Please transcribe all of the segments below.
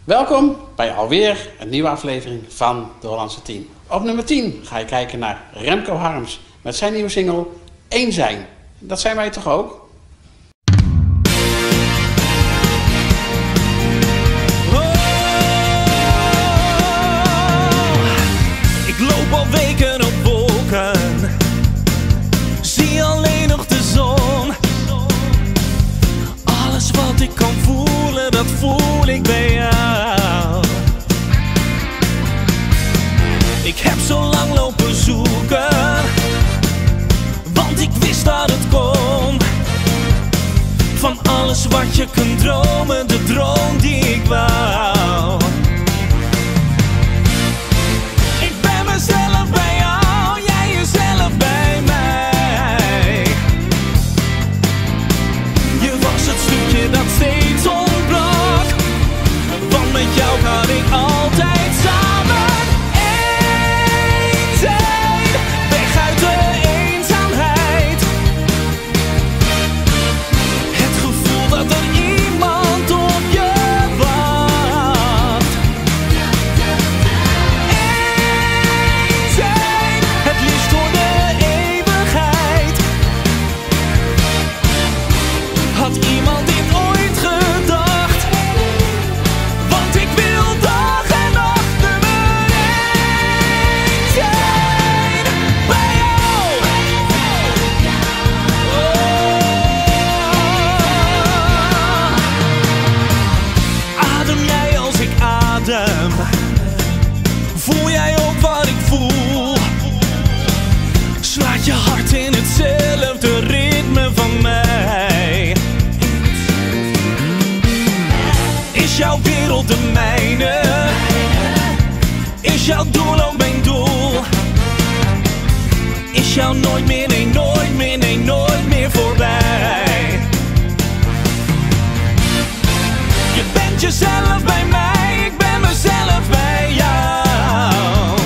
Welkom bij alweer een nieuwe aflevering van de Hollandse 10. Op nummer 10 ga je kijken naar Remco Harms met zijn nieuwe single Eén zijn. Dat zijn wij toch ook? Ik loop al weken op wolken, zie alleen nog de zon. Alles wat ik kan voelen, dat voel ik bij jou. Ik heb zo lang lopen zoeken, want ik wist dat het kon. Van alles wat je kunt dromen, de droom die ik wou. Ik ben mezelf bij jou, jij jezelf bij mij. Je was het stukje dat steeds ontbrak, want met jou kan ik altijd samen één zijn. Weg uit de eenzaamheid, het gevoel dat er iemand op je wacht. Eén zijn, het liefst voor de eeuwigheid. Had iemand dit ooit gedacht? Want ik wil dag en nacht nummer één zijn bij jou. Adem jij als ik adem? Voel jij ook wat ik voel? Slaat je hart in hetzelfde ritme van mij? Is jouw wereld de mijne? Is jouw doel ook mijn doel? Is jou nooit meer, nee nooit meer, nee nooit meer voorbij? Je bent jezelf bij mij, ik ben mezelf bij jou.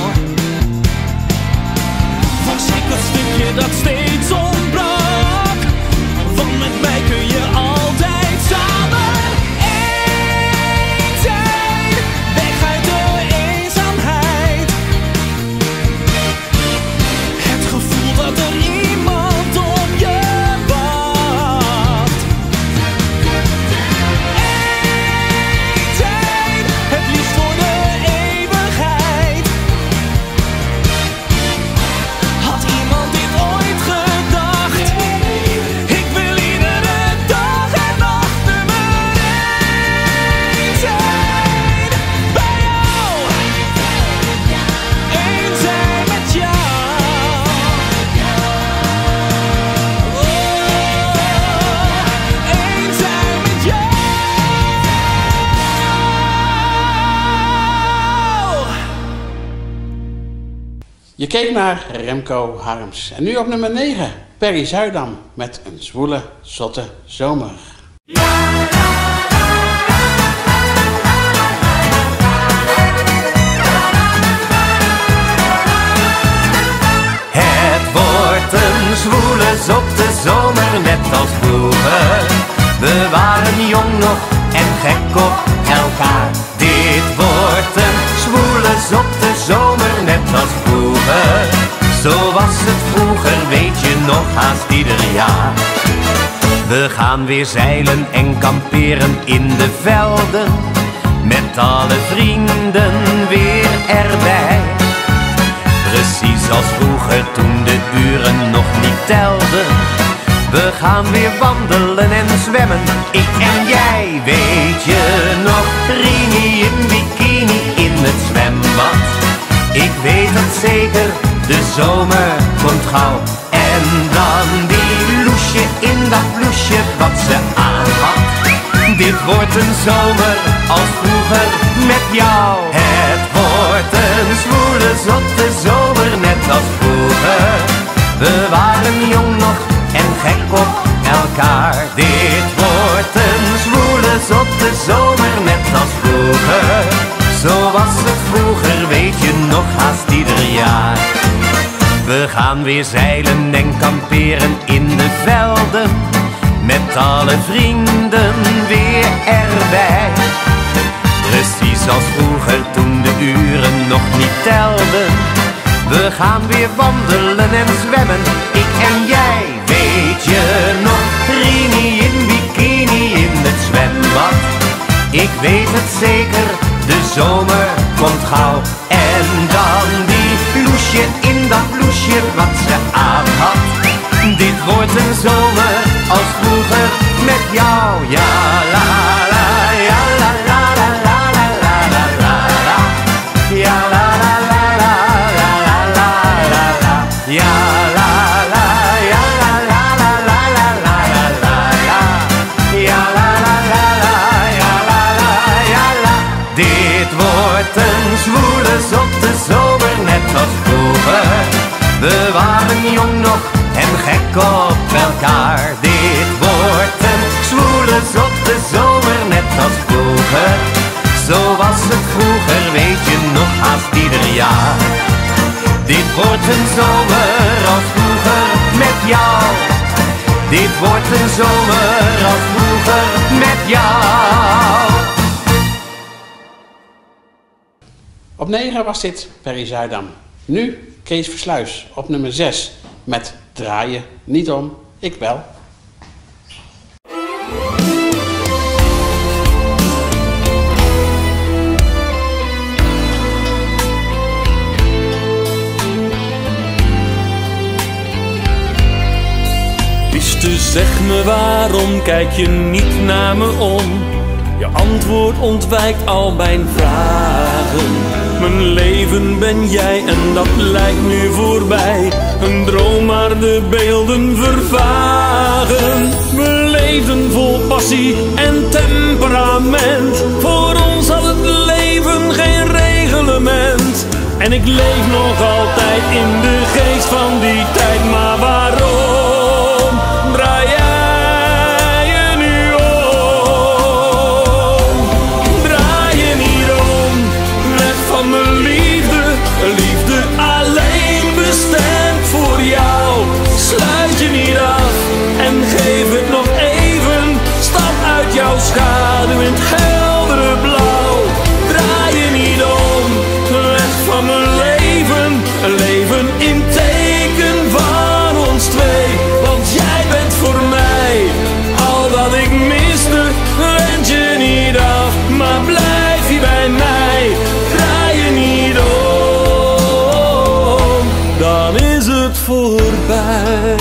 Was ik het stukje dat steeds ontbrak, want met mij kun je altijd samen één zijn. Weg uit de eenzaamheid, het gevoel dat er iemand op je wacht. Eén zijn, het liefst voor de eeuwigheid. Had iemand dit ooit gedacht? Ik wil iedere dag en nacht nummer één zijn bij jou. Eén zijn met jou. Eén zijn met jou. Je keek naar Remco Harms. En nu op nummer 9, Perry Zuidam met een zwoele, zotte zomer. Het wordt een zwoele, zotte zomer, net als vroeger. We waren jong nog en gek op elkaar. Dit wordt een zwoele, zotte zomer, net als vroeger. Zo was het vroeger, weet je nog, haast ieder jaar. We gaan weer zeilen en kamperen in de velden, met alle vrienden weer erbij. Precies als vroeger, toen de uren nog niet telden. We gaan weer wandelen en zwemmen, ik en jij. Weet je nog, Rini in bikini in het zwembad. Ik weet het zeker, de zomer komt gauw. En dan die loesje in dat blouseje wat ze aan had. Dit wordt een zomer als vroeger met jou. Het wordt een zwoele, zotte zomer, net als vroeger. We waren jong nog en gek op elkaar. Dit wordt een zwoele, zotte zomer, net als vroeger. Zo was het vroeger, weet je nog, haast ieder jaar. We gaan weer zeilen en kamperen in de velden, met alle vrienden weer erbij. Precies vroeger toen de uren nog niet telden. We gaan weer wandelen en zwemmen, ik en jij. Weet je nog, Rini in bikini in het zwembad? Ik weet het zeker, de zomer komt gauw. En dan die bloesje in dat bloesje wat ze aan had. Dit wordt een zomer als vroeger met jou. Ja la la, ja la la la la la la la la la. Ja la la la la la la la la la. Ja la la, ja la la la la la la la la la. Ja la la la la, ja la la, ja la. Dit wordt een zwoele zotte zomer net als vroeger. We waren jong nog en gek op elkaar. Dit wordt een zwoele zotte zomer net als vroeger. Zo was het vroeger, weet je nog, haast ieder jaar. Dit wordt een zomer als vroeger met jou. Dit wordt een zomer als vroeger met jou. Op 9 was dit Perry Zuidam. Nu Kees Versluis op nummer 6 met Draai je niet om, ik wel. Liefste, zeg me waarom kijk je niet naar me om? Je antwoord ontwijkt al mijn vragen. Mijn leven ben jij en dat lijkt nu voorbij. Een droom maar de beelden vervagen. We leefden vol passie en temperament. Voor ons had het leven geen reglement. En ik leef nog altijd in de geest van die tijd. Maar waarom draai jij je nu om? Draai je niet om, weg van mijn liefde. Liefde alleen bestemd voor jou. Sluit je niet af en geef het nog even. Stap uit jouw schaduw in het heldere blauw. Draai je niet om, weg van mijn leven. Een leven in teken van ons twee. Want jij bent voor mij al wat ik miste. Wend je niet af, maar blijf je bij mij. Draai je niet om, dan is het voorbij.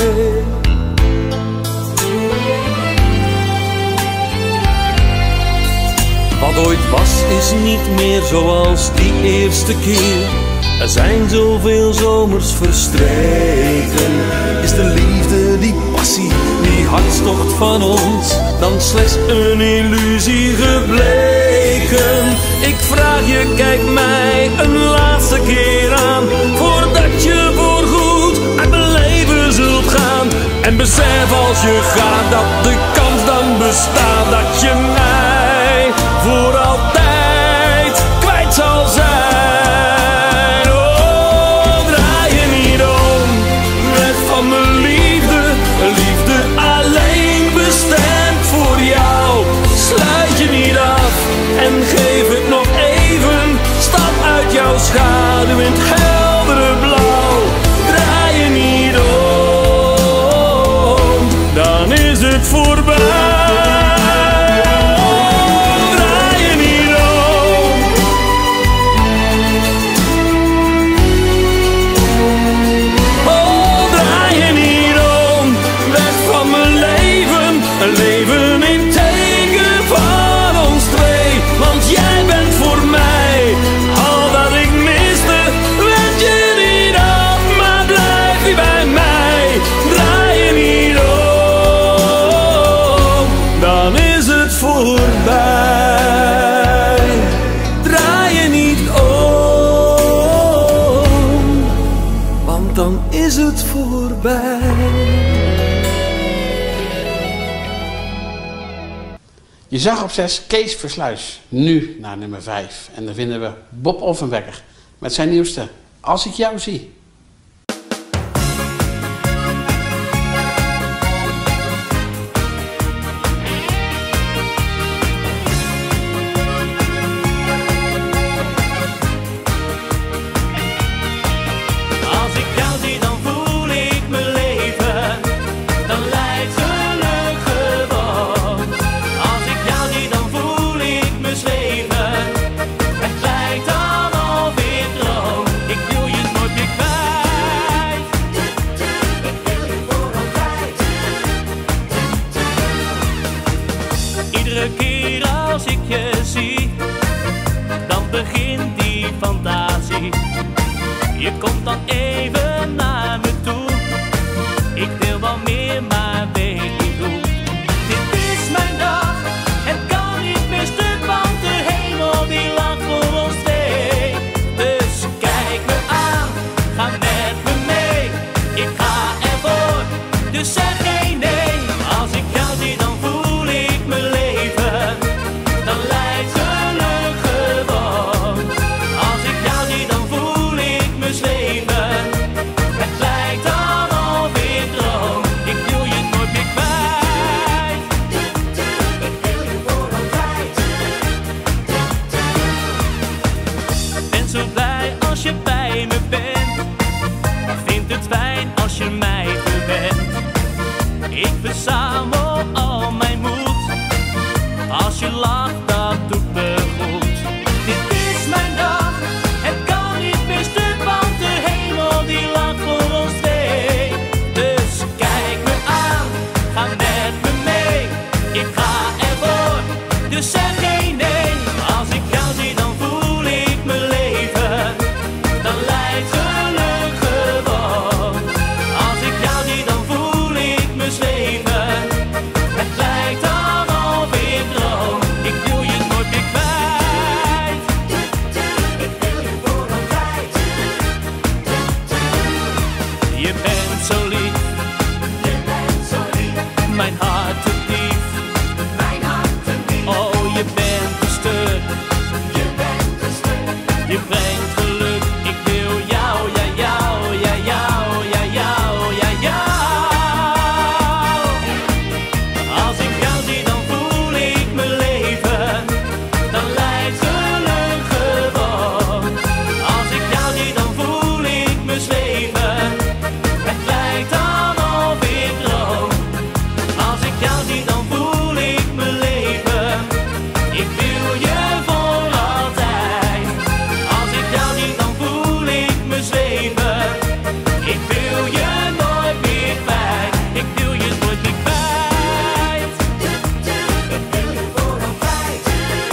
Wat ooit was is niet meer zoals die eerste keer. Er zijn zoveel zomers verstreken. Is de liefde, die passie, die hartstocht van ons dan slechts een illusie gebleken? Ik vraag je, kijk mij een laatste keer aan, voordat je voorgoed uit mijn leven zult gaan. En besef als je gaat dat de kans dan bestaat dat je mij voor altijd kwijt zal zijn. Oh, draai je niet om, weg van mijn liefde. Liefde alleen bestemd voor jou. Sluit je niet af en geef het nog even. Stap uit jouw schaduw in het heldere blauw. Draai je niet om, dan is het voorbij. Je zag op 6 Kees Versluis. Nu naar nummer 5. En dan vinden we Bob Offenbekker met zijn nieuwste Als ik jou zie. Iedere keer als ik je zie, dan begint die fantasie. Je komt dan even naar me toe. Ik wil wel meer, maar weet niet hoe. Dit is mijn dag, het kan niet meer stuk, want de hemel die lacht voor ons twee. Dus kijk me aan, ga met me mee. Ik ga ervoor, dus zeg geen nee. Als ik jou zie, dan voel ik me leven. Dan lijkt geluk gewoon. Als ik jou zie, dan voel ik me zweven. Het lijkt dan alweer droom. Ik wil je nooit meer kwijt. Ik wil je voor altijd. Ik ben zo blij als je bij me bent. Vind het fijn als je mij verwendt. Ik verzamel al mijn moed. Als je lacht, dat doet me goed. Dit is mijn dag, het kan niet meer stuk, want de hemel die lacht voor ons twee. Dus kijk me aan, ga met me mee. Ik ga ervoor, dus zeg geen nee. Als ik jou zie, dan voel ik me leven. Dan lijkt geluk gewoon. Als ik jou zie, dan voel ik me zweven. Het lijkt dan alweer droom. Ik wil je nooit meer kwijt. Ik wil je voor altijd. Je bent zo lief. Je bent zo lief. Mijn hart te diep. Mijn hart te diep. Oh, je bent een stuk. Je bent een stuk. Je brengt geluk. Ik wil jou, ja jou, ja jou, ja jou, ja jou. Als ik jou zie, dan voel ik me leven. Dan lijkt geluk gewoon. Als ik jou zie, dan voel ik me zweven. Het lijkt dan alweer droom. Als ik jou zie, dan voel ik me leven. Ik wil je voor altijd. Als ik jou zie, dan voel ik me zweven. Ik wil je nooit meer kwijt. Ik wil je nooit meer kwijt. Ik wil je voor altijd.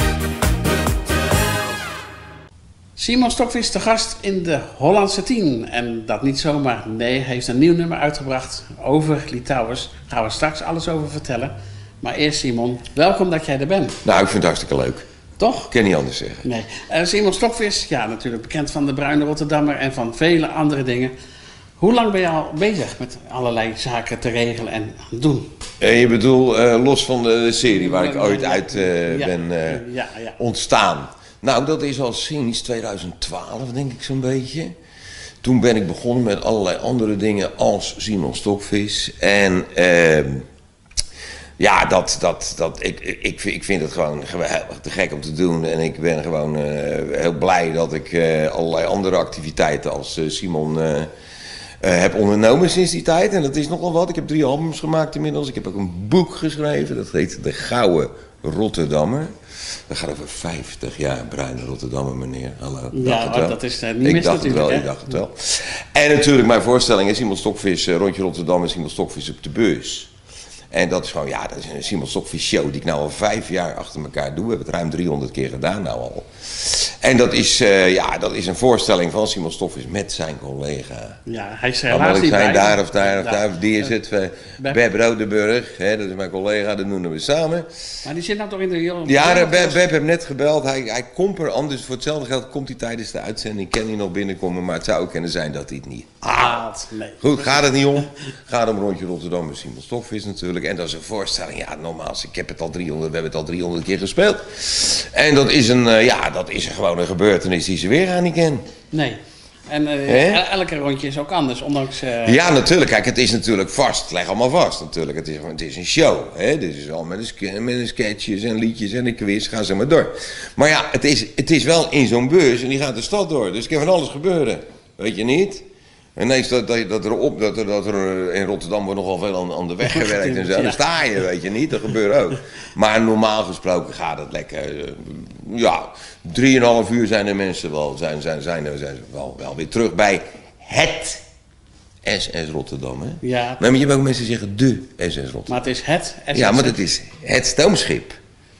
Simon Stokvis te gast in de Hollandse 10. En dat niet zomaar, nee, hij heeft een nieuw nummer uitgebracht over Litouwers. Daar gaan we straks alles over vertellen. Maar eerst Simon, welkom dat jij er bent. Nou, ik vind het hartstikke leuk. Toch? Ik kan niet anders zeggen. Nee. Simon Stokvis, ja natuurlijk bekend van de Bruine Rotterdammer en van vele andere dingen. Hoe lang ben je al bezig met allerlei zaken te regelen en doen? Je bedoelt, los van de serie waar ik ooit uit ben ja. ontstaan. Nou, dat is al sinds 2012, denk ik zo'n beetje. Toen ben ik begonnen met allerlei andere dingen als Simon Stokvis. En ja, ik vind het gewoon te gek om te doen. En ik ben gewoon heel blij dat ik allerlei andere activiteiten als Simon heb ondernomen sinds die tijd. En dat is nogal wat. Ik heb 3 albums gemaakt inmiddels. Ik heb ook een boek geschreven. Dat heet De Gouden Rotterdammer. Dat gaat over 50 jaar Bruine Rotterdammer, meneer. Hallo. Ja, dat is niet mis natuurlijk. Ik dacht het wel. En natuurlijk mijn voorstelling is Simon Stokvis, Rondje Rotterdam en Simon Stokvis op de beurs. En dat is gewoon, ja, dat is een Simon Stokvis show die ik nou al 5 jaar achter elkaar doe. We hebben het ruim 300 keer gedaan nou al. En dat is, dat is een voorstelling van Simon Stokvis met zijn collega. Ja, hij is helaas niet bij. daar Of die is het. Beb Rodeburg, hè, dat is mijn collega, dat doen we samen. Maar die zit nou toch in de... Ja, Beb heeft net gebeld. Hij komt er anders. Voor hetzelfde geld komt hij tijdens de uitzending. Kan hij nog binnenkomen, maar het zou ook kunnen zijn dat hij het niet haalt. Nee. Goed, gaat het niet om. Gaat om Rondje Rotterdam met Simon Stokvis natuurlijk. En dat is een voorstelling. Ja, nogmaals, we hebben het al 300 keer gespeeld. En dat is gewoon een gebeurtenis die ze weer aan niet kennen. Nee. En elke rondje is ook anders, ondanks... Ja, natuurlijk. Kijk, het is natuurlijk vast. Het ligt allemaal vast natuurlijk. Het is een show. Hè? Dit is al met een sketches en liedjes en een quiz. Gaan ze maar door. Maar ja, het is wel in zo'n beurs en die gaat de stad door. Dus er kan van alles gebeuren. Weet je niet? En ineens dat er in Rotterdam wordt nogal veel aan de weg gewerkt en zo. Dan sta je, weet je niet. Dat gebeurt ook. Maar normaal gesproken gaat het lekker. 3,5 uur zijn de mensen zijn wel weer terug bij het SS Rotterdam. Hè? Ja. Maar je hebt ook mensen die zeggen de SS Rotterdam. Maar het is het SS. Ja, maar het is het stoomschip.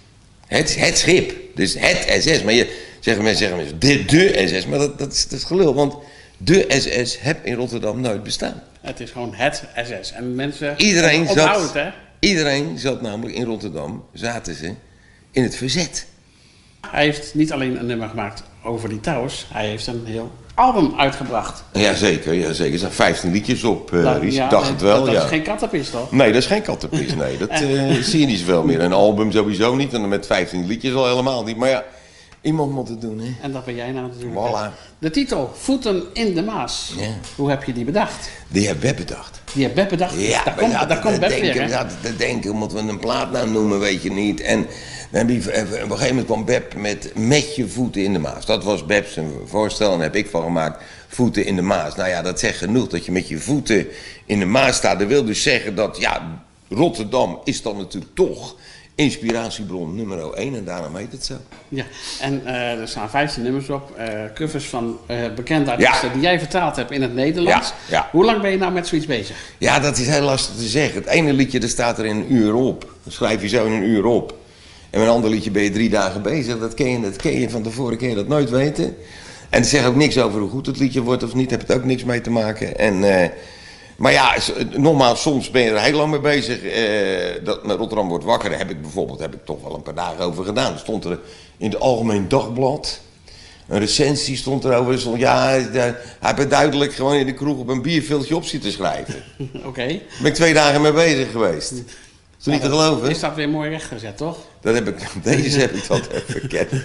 Het schip. Dus het SS. Maar mensen zeggen de SS. Maar dat is gelul. Want de SS heb in Rotterdam nooit bestaan. Het is gewoon het SS. En mensen iedereen zat namelijk in Rotterdam, zaten ze in het verzet. Hij heeft niet alleen een nummer gemaakt over die Towers. Hij heeft een heel album uitgebracht. Jazeker. Er zijn 15 liedjes op, Ries. Ik dacht het wel, dat is geen kattenpis, toch? Nee, dat is geen kattenpis. Nee, dat zie je niet zoveel meer. Een album sowieso niet. En met 15 liedjes al helemaal niet. Maar ja, iemand moet het doen, hè. En dat ben jij nou natuurlijk. Voilà. De titel, Voeten in de Maas. Ja. Hoe heb je die bedacht? Die heb Web bedacht. Die heb Web bedacht? Ja, daar komt Web weer, hè? te denken, moeten we een plaatnaam noemen, weet je niet. En op een gegeven moment kwam Beb met je voeten in de Maas. Dat was Beb zijn voorstel en daar heb ik van gemaakt, voeten in de Maas. Nou ja, dat zegt genoeg dat je met je voeten in de Maas staat. Dat wil dus zeggen dat, ja, Rotterdam is dan natuurlijk toch inspiratiebron nummer 1 en daarom heet het zo. Ja, en er staan 15 nummers op, covers van bekende artiesten die jij vertaald hebt in het Nederlands. Ja. Hoe lang ben je nou met zoiets bezig? Ja, dat is heel lastig te zeggen. Het ene liedje, dat staat er in een uur op. Dat schrijf je zo in een uur op. En met een ander liedje ben je 3 dagen bezig. Dat ken je van tevoren, dat nooit weten. En het zegt ook niks over hoe goed het liedje wordt of niet. Daar heb het ook niks mee te maken. En, maar ja, nogmaals, soms ben je er heel lang mee bezig. Dat met Rotterdam wordt wakker, daar heb ik toch wel een paar dagen over gedaan. Er stond er in het Algemeen Dagblad een recensie stond erover. Hij heeft duidelijk gewoon in de kroeg op een bierviltje op zitten schrijven. Oké. Daar ben ik 2 dagen mee bezig geweest. Is dat niet te geloven? Is dat weer mooi rechtgezet, toch? Deze heb ik dat even kennen.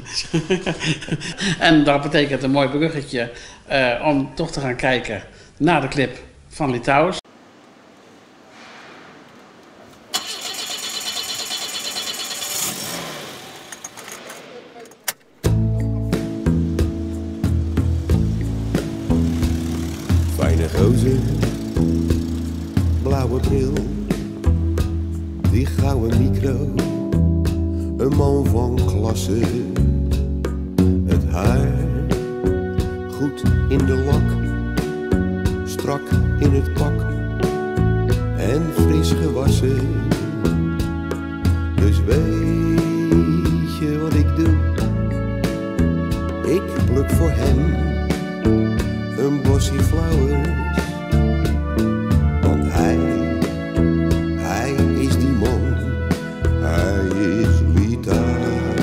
En dat betekent een mooi bruggetje om toch te gaan kijken naar de clip van Lee Towers. Fijne gozer, blauwe bril, die gouden micro, een man van klasse. Het haar, goed in de lak, strak in het pak en fris gewassen. Dus weet je wat ik doe? Ik pluk voor hem een bosje flowers, want hij is die man, hij is Lee Towers.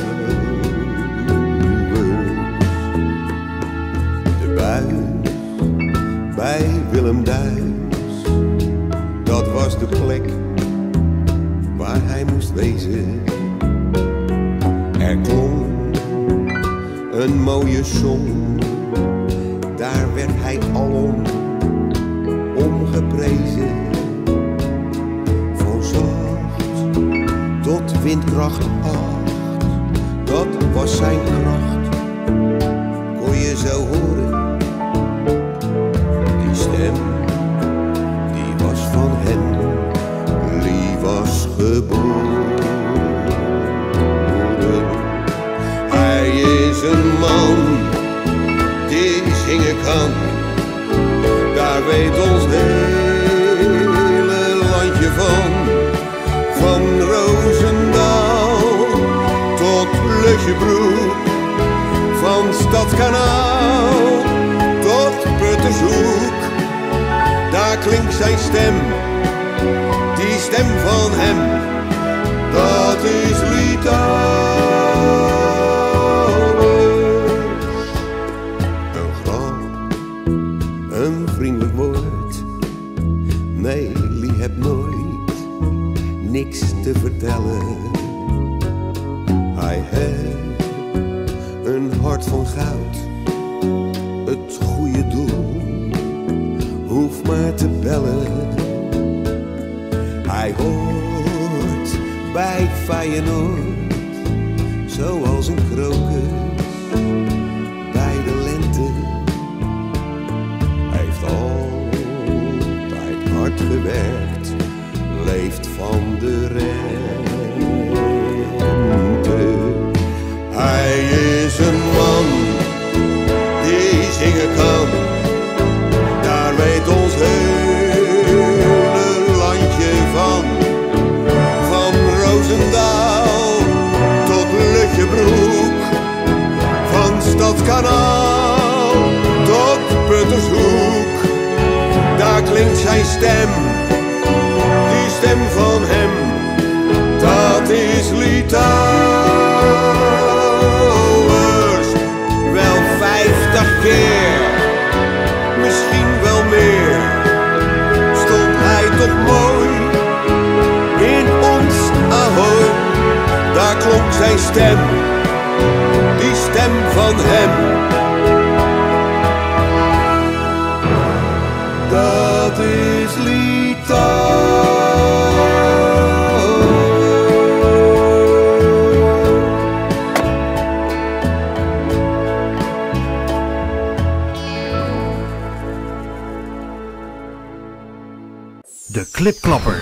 De bui bij Willem Duis, dat was de plek waar hij moest wezen. Er klonk een mooie song, daar werd hij alom omgeprezen. Van zacht tot windkracht 8, dat was zijn kracht. Kon je zo horen, die stem, die was van hem. Lee was geboren. Hij is een man die zingen kan, daar weet ons hele landje van. Van Roosendaal tot Lutjebroek, van Stadskanaal tot Puttershoek. Daar klinkt zijn stem, die stem van hem, dat is Lee Towers. Een vriendelijk woord, nee, Lee hebt nooit niks te vertellen. Hij heeft een hart van goud, het goede doel, hoeft maar te bellen. Hij hoort bij Feyenoord, zoals een krokus bij de lente. Altijd hard gewerkt, leeft van de rente. Hij is een man die zingen kan, daar weet ons hele landje van. Van Roosendaal tot die stem van hem, dat is Litouwers. Wel 50 keer, misschien wel meer, stond hij toch mooi in ons Ahoy. Daar klonk zijn stem, die stem van hem. Dat is Litouw. De Klipklapper.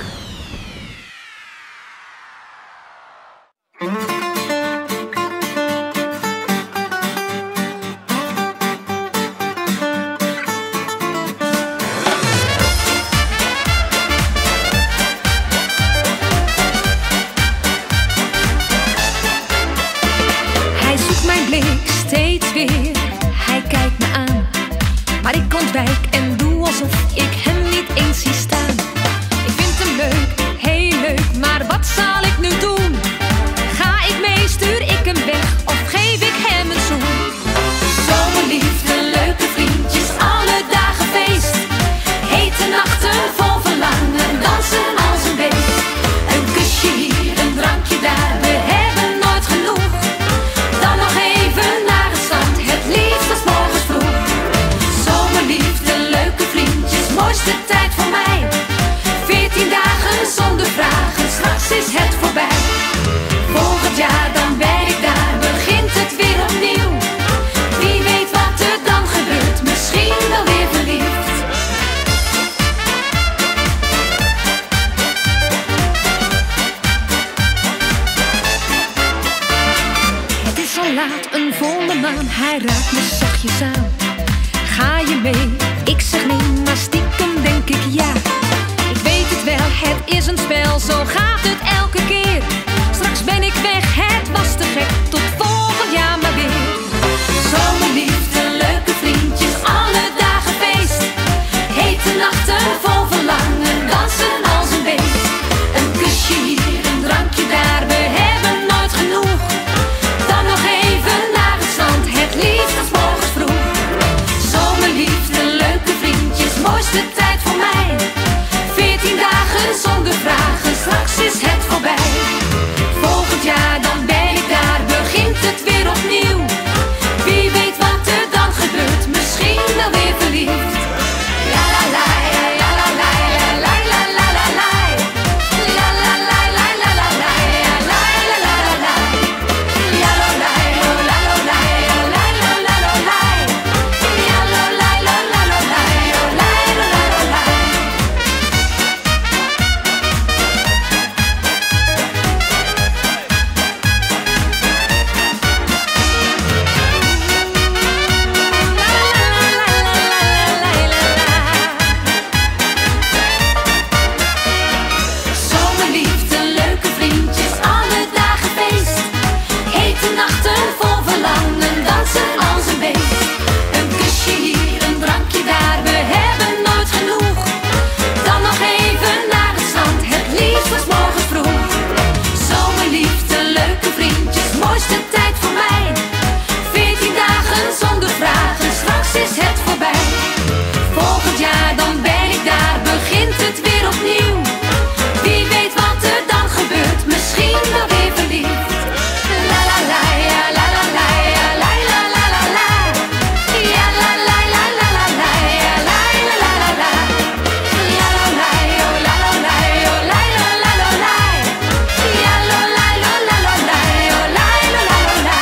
Hij zoekt mijn blik steeds weer, hij kijkt me aan. Maar ik ontwijk en doe alsof ik hem niet eens zie staan. Ik vind hem leuk, heel leuk, maar wat zal ik nu doen? Ga ik mee, stuur ik hem weg of geef ik hem een zoen? Zomerliefde, leuke vriendjes, alle dagen feest. Hete nachten vol verlangen, dansen als een beest. Een kusje hier, een drankje daar, we hebben nooit genoeg. Dan nog even naar het strand, het liefst als morgens vroeg. Zomerliefde, leuke vriendjes, mooiste tijd voor mij. 14 dagen zonder vragen, straks is het voorbij. Volgend jaar dan ben ik daar, begint het weer opnieuw. Wie weet wat er dan gebeurt, misschien wel weer verliefd. Het is al laat, een volle maan, hij raakt me zachtjes aan. Ga je mee? Ik zeg nee, maar stiekem denk ik ja. Ik weet het wel, het is een spel, zo gaat het elke keer. Straks ben ik weg, het was te gek, tot volgend jaar maar weer. Zomerliefde, leuke vriendjes, alle dagen feest. Hete nachten vol verlangen, dansen als een beest. Een kusje hier, een drankje daar, we hebben nooit genoeg. Dan nog even naar het strand, het liefst als morgens vroeg. Zomerliefde, leuke vriendjes, mooiste tijd voor mij. 14 dagen zonder vragen, straks is het voorbij. Volgend jaar dan ben ik daar, begint het weer opnieuw. Wie weet wat er dan gebeurt, misschien wel weer verliefd. La la la, la la la, la la la la la. La la la la la la la, la la la la la. Ja lo la, la lo la, la la la la la. Ja lo la, la la la la, la la la la. Zomerliefde, leuke vriendjes, alle dagen feest. Hete nachten vol verlangen, dansen als een beest. Een kusje hier, een drankje daar, we hebben nooit genoeg. Dan nog even naar het strand, het liefst was morgens vroeg. Zomerliefde, leuke vriendjes, mooiste tijd voor mij. 14 dagen zonder vragen, straks is het voorbij. Volgend jaar dan ben ik daar, begint het weer opnieuw. Wie weet wat er dan gebeurt, misschien wel weer verliefd. La la la, ja la la la, ja la la la la la. Ja la la la la la la, ja la la la la la. Ja lo la, oh la lo la, oh la la la la la. Ja lo la la la la la, oh la la la la la.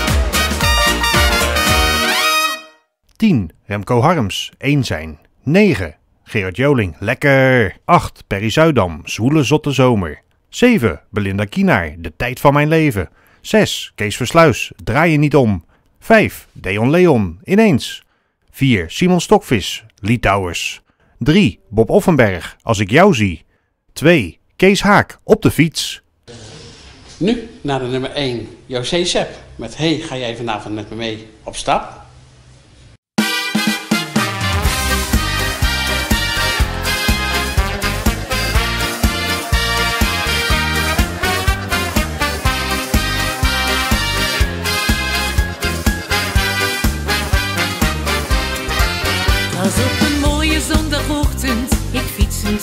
10. Remco Harms, Eén zijn. 9. Gerard Joling, Lekker. 8. Perry Zuidam, Zwoele zotte zomer. 7. Belinda Kienaar, De tijd van mijn leven. 6. Kees Versluis, Draai je niet om. 5. Deon Leon, Ineens. 4. Simon Stokvis, Litouwers. 3. Bob Offenberg, Als ik jou zie. 2. Kees Haak, Op de fiets. Nu naar de nummer 1, José Sepp met Hey, ga jij vanavond met me mee op stap?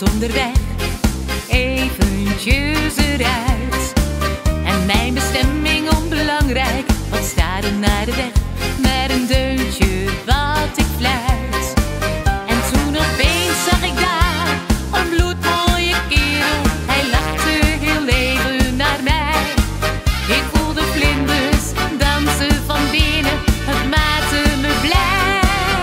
onderweg, eventjes eruit. En mijn bestemming onbelangrijk, wat staren naar de weg, met een deuntje wat ik fluit. En toen opeens zag ik daar een bloedmooie kerel, hij lachte heel even naar mij. Ik voelde vlinders dansen van binnen, het maakte me blij.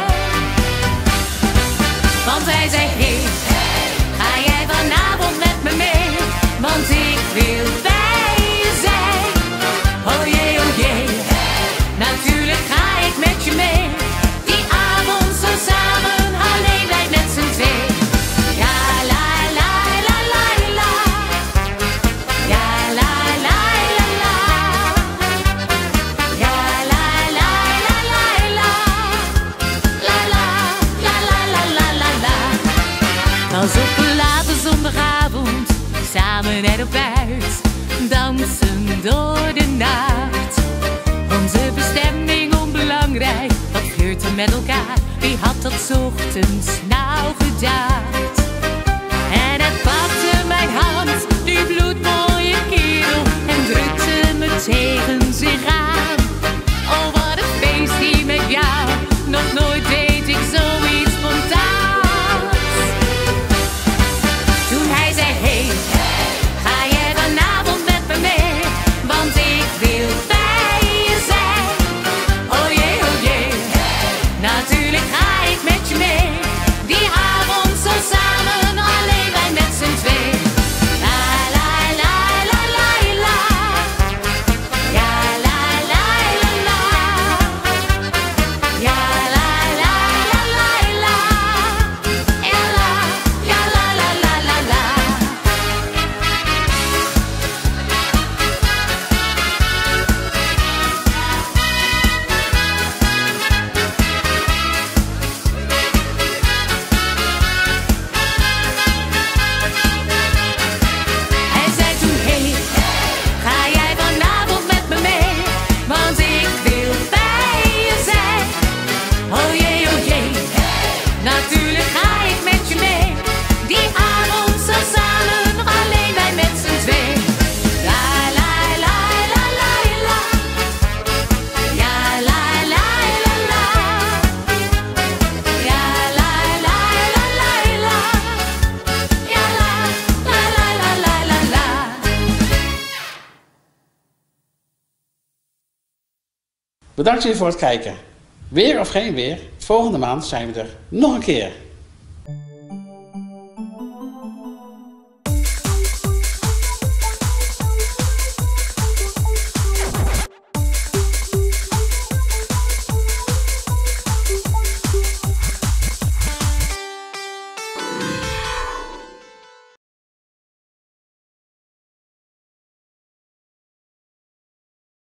Want hij zei, hey, ga jij vanavond met me mee? Want ik wil bij je zijn. Oh jee, natuurlijk ga ik met je mee. Die avond zo samen, alleen wij met z'n twee. Ja, la, la, la, la, la. Ja, la, la, la, la. Ja, la, la, la, la, la. La, la, la, la, la, la, la. Als op een late zondagavond, samen erop uit, dansen door de nacht. Onze bestemming onbelangrijk, wat flirten met elkaar, wie had dat 's ochtends nou gedacht? En hij pakte mijn hand, die bloedmooie kerel, en drukte me tegen zich aan. Oh, wat een feest hier met jou, nog nooit deed ik zoiets spontaans. Toen hij zei, hey, ga jij vanavond met me mee? Want ik wil bij je zijn. Oh jee, natuurlijk ga ik met je mee. Die avond zo samen, alleen wij met z'n twee. La la la la la la. Ja, la la la la. Ja, la la la la la. Ja, la la la la la. Hij zei toen, hey, ga jij vanavond met me mee? Want ik wil bij je zijn. Oh jee, natuurlijk ga ik met je mee. Die avond zo samen, alleen wij met z'n twee. La la la la la la. Ja, la la la la. Ja, la la la la la. Ja, la la la la la la. Bedankt jullie voor het kijken. Weer of geen weer, volgende maand zijn we er nog een keer.